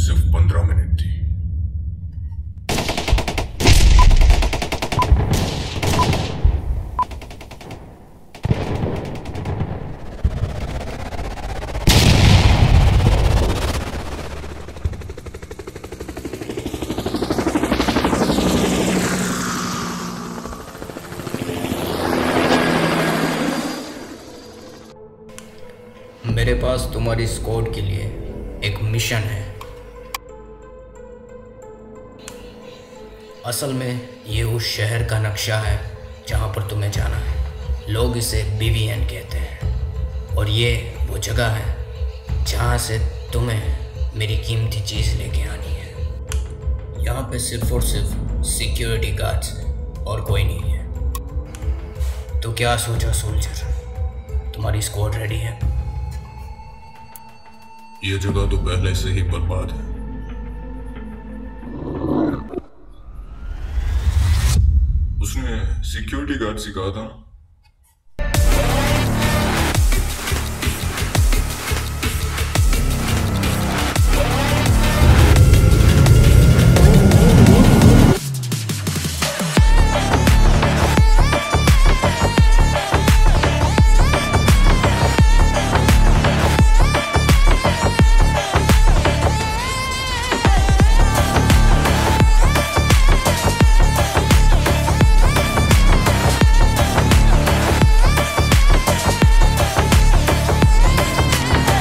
सिर्फ 15 मिनट थी। मेरे पास तुम्हारी स्क्वाड के लिए एक मिशन है। असल में ये उस शहर का नक्शा है जहाँ पर तुम्हें जाना है। लोग इसे BVN कहते हैं और ये वो जगह है जहाँ से तुम्हें मेरी कीमती चीज़ लेके आनी है। यहाँ पे सिर्फ और सिर्फ सिक्योरिटी गार्ड्स हैं और कोई नहीं है। तो क्या सोचा सोल्जर, तुम्हारी स्क्वाड रेडी है? ये जगह तो पहले से ही बर्बाद है। उसने सिक्योरिटी गार्ड से कहा था